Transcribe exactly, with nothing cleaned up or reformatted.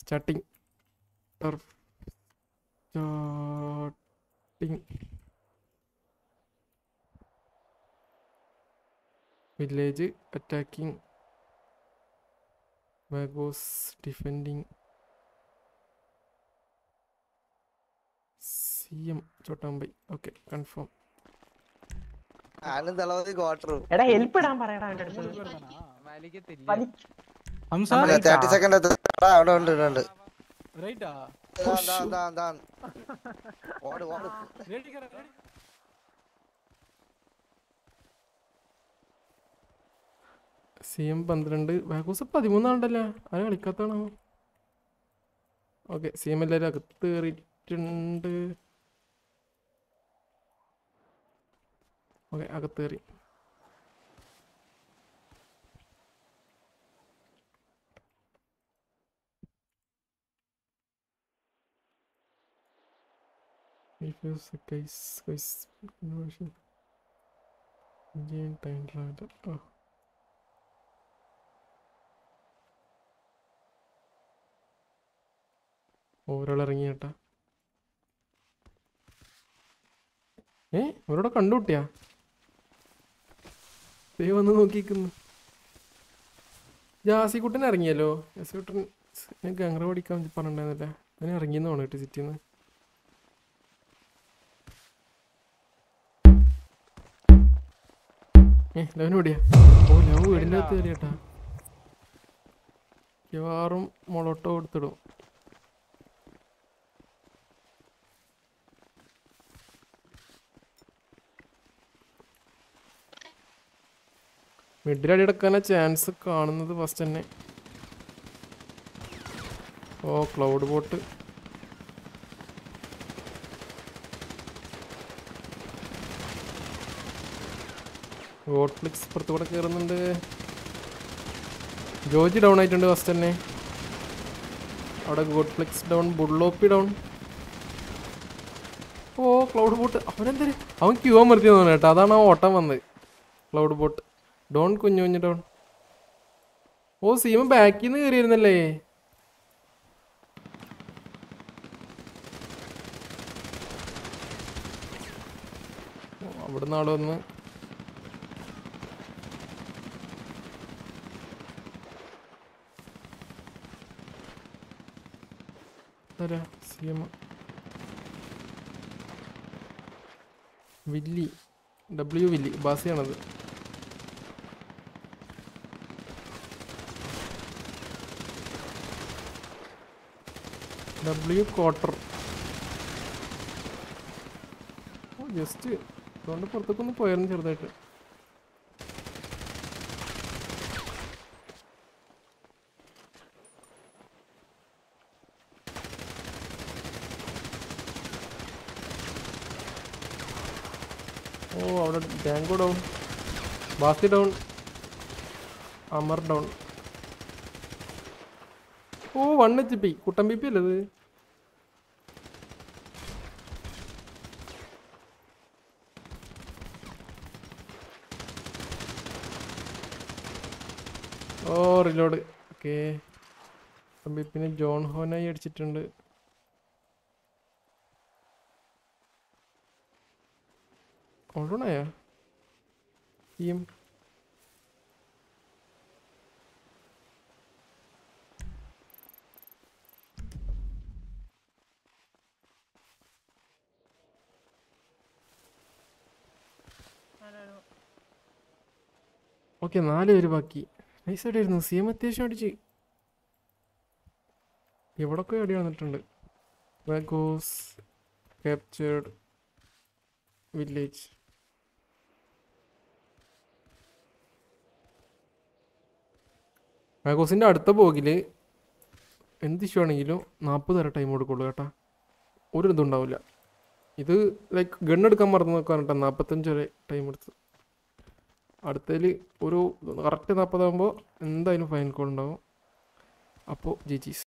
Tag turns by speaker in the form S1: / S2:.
S1: starting turf starting village attacking വാഗോസ് defending C M ചോട്ടാമ്പൈ okay confirm
S2: എടാ help ഇടാൻ പറയടാ അവന്റെ അടുത്ത്
S3: തേർട്ടി സെക്കൻഡ് അവിടെ ഉണ്ട് ഉണ്ട്
S1: സി എം പന്ത്രണ്ട് വാഗോസ് പതിമൂന്നാണ്ടല്ലേ ആരെ കളിക്കാത്താണോ ഓക്കെ സി എം എല്ലാവരും അകത്ത് കയറിയിട്ടുണ്ട് ഓക്കെ അകത്ത് കയറി ഓവറോൾ ഇറങ്ങി കേട്ടാ ഏ അവരോടെ കണ്ടുകൂട്ടിയാ ദേ വന്ന് നോക്കിക്കുന്നു ജാസിക്കുട്ടൻ ഇറങ്ങിയല്ലോ ജാസിക്കുട്ടൻ ഞാൻ ഗംഗ്ര പഠിക്കാൻ പറഞ്ഞിട്ടുണ്ടായിരുന്നില്ല ഞാൻ ഇറങ്ങിയെന്ന് തോന്നിട്ട് സിറ്റിന്ന് ഏ ലവൻ ഓടിയാ ഓ ലവ് വീടിൻ്റെ അകത്ത് കയറി കേട്ടാ മിക്കവാറും മൊളോട്ടോ കൊടുത്തിടും മിഡിൽ അടി എടുക്കാനാ ചാൻസ് കാണുന്നത് ഫസ്റ്റ് തന്നെ ഓ ക്ലൗഡ് ബോട്ട് ഗോഡ് ഫ്ലിക്സ് പുറത്തു കൂടെ കയറുന്നുണ്ട് ജോജി ഡൗൺ ആയിട്ടുണ്ട് ഫസ്റ്റ് തന്നെ അവിടെ ഗോഡ് ഫ്ലിക്സ് ഡൗൺ ബുള്ളോപ്പി ഡൗൺ ഓ ക്ലൗഡ് ബോട്ട് അവനെന്താ അവൻ ക്യൂ അമർത്തി തോന്നുന്നു കേട്ടോ അതാണ് ആ ഓട്ടം വന്നത് ക്ലൗഡ് ബോട്ട് ഡോൺ കുഞ്ഞു കുഞ്ഞു ഡോൺ ഓ സീമ ബാക്കിൽ നിന്ന് കയറിയിരുന്നല്ലേ അവിടെ നാളെ വന്ന് സീമ വില്ലി ഡബ്ല്യു വില്ലി ബാസിയാണത് ഡബ്ല്യു ക്വാർട്ടർ ജസ്റ്റ് അതുകൊണ്ട് പുറത്തേക്കൊന്ന് പോയായിരുന്നു ചെറുതായിട്ട് ഓ അവിടെ ഡാങ്കോ ഡൗൺ ബാസി ഡൗൺ അമർ ഡൗൺ ഓ one H P Kuttan B P അല്ലേ ഇത് ഓ റിലോഡ് ഓക്കെ കുട്ടൻ ബി പിന്നെ ജോൺ ഹോനായി അടിച്ചിട്ടുണ്ട് ഓണായാ ടീം ഓക്കെ നാല് പേര് ബാക്കി നൈസായിട്ടായിരുന്നു സി എം അത്യാവശ്യം അടിച്ച് എവിടൊക്കെ അടി വന്നിട്ടുണ്ട് വാഗോസ് ക്യാപ്ചേർഡ് വില്ലേജ് വാഗോസിൻ്റെ അടുത്ത പോകിൽ എന്ത് ഇഷ്യൂ ആണെങ്കിലും നാൽപ്പത് വരെ ടൈം കൊടുക്കുള്ളൂ കേട്ടാ ഒരു ഇതുണ്ടാവില്ല ഇത് ലൈക്ക് ഗണ്ണെടുക്കാൻ മറന്നു നോക്കാൻ കേട്ടോ നാൽപ്പത്തഞ്ച് വരെ ടൈം എടുത്ത് അടുത്തതിൽ ഒരു കറക്റ്റ് നാൽപ്പതാകുമ്പോൾ എന്തായാലും ഫൈൻ കോൾ ഉണ്ടാവും അപ്പോൾ ജി ജീസ്